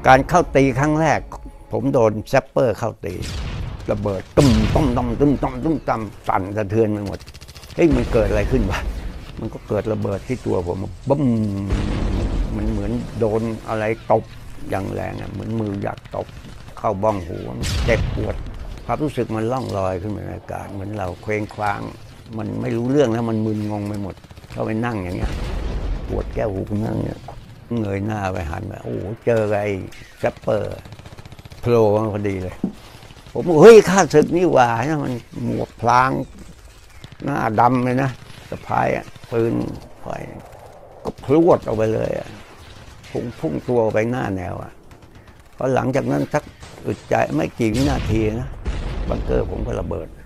การเข้าตีครั้งแรกผมโดนแซปเปอร์เข้าตีระเบิดตุ้มต้มต้มตุ้มต้มตุ้มต้มสั่นสะเทือนไปหมดเฮ้ยมันเกิดอะไรขึ้นวะมันก็เกิดระเบิดที่ตัวผมบึ้มมันเหมือนโดนอะไรตบอย่างแรงอ่ะเหมือนมืออยากตบเข้าบ้องหูเจ็บปวดความรู้สึกมันล่องลอยขึ้นในอากาศเหมือนเราเคว้งคว้างมันไม่รู้เรื่องแล้วมันมึนงงไปหมดก็ไปนั่งอย่างเงี้ยปวดแก้วหูนั่งเนี่ยเงยหน้าไปหันไปโอ้โหเจอไอ้แซปเปอร์โผล่มาพอดีเลยผมบอกเฮ้ยข้าศึกนี่หว่านะมันหมวกพลางหน้าดำเลยนะสะพายปืนไฟก็พลวดออกไปเลยพุ่งตัวไปหน้าแนวพอหลังจากนั้นสักอึดใจไม่กี่วินาทีนะบังเกอร์ผมก็ระเบิด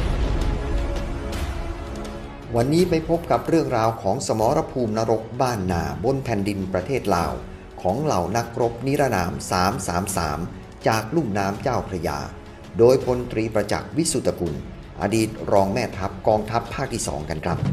วันนี้ไปพบกับเรื่องราวของสมรภูมินรกบ้านนาบนแผ่นดินประเทศลาวของเหล่านักรบนิรนาม333จากลุ่มน้ำเจ้าพระยาโดยพลตรีประจักษ์วิสุทธกุลอดีตรองแม่ทัพกองทัพภาคที่ 2กันครับ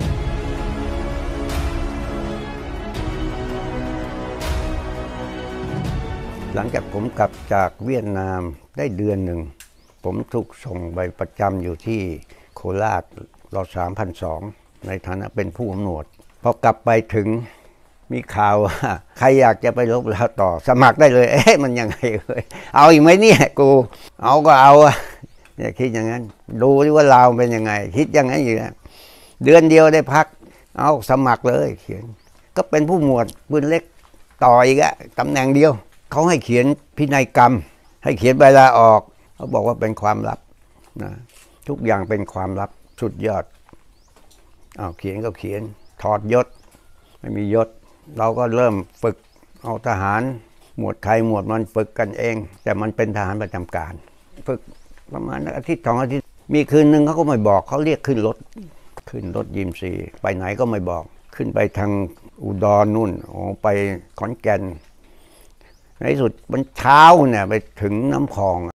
หลังจากผมกลับจากเวียดนามได้เดือนหนึ่งผมถูกส่งไปประจำอยู่ที่โคราชร.3,200ในฐานะเป็นผู้กำหนดพอกลับไปถึงมีข่าวว่าใครอยากจะไปรบแล้วต่อสมัครได้เลยมันยังไงเลยเอาอีกไหมเนี่ยกูเอาก็เอาเนี่ยคิดอย่างนั้นดูดิว่าลาวเป็นยังไงคิดอย่างนั้นอยู่นะเดือนเดียวได้พักเอาสมัครเลยเขียนก็เป็นผู้หมวดปืนเล็กต่ออีกตำแหน่งเดียวเขาให้เขียนพินัยกรรมให้เขียนใบลาออกเขาบอกว่าเป็นความลับนะทุกอย่างเป็นความลับสุดยอดเอาเขียนก็เขียนถอดยศไม่มียศเราก็เริ่มฝึกเอาทหารหมวดใครหมวดมันฝึกกันเองแต่มันเป็นทหารประจำการฝึกประมาณอาทิตย์2 อาทิตย์มีคืนนึงเขาก็ไม่บอกเขาเรียกขึ้นรถยิมซีไปไหนก็ไม่บอกขึ้นไปทางอุดรนู่นไปขอนแก่นในสุดมันเช้าเนี่ยไปถึงน้ำคลอง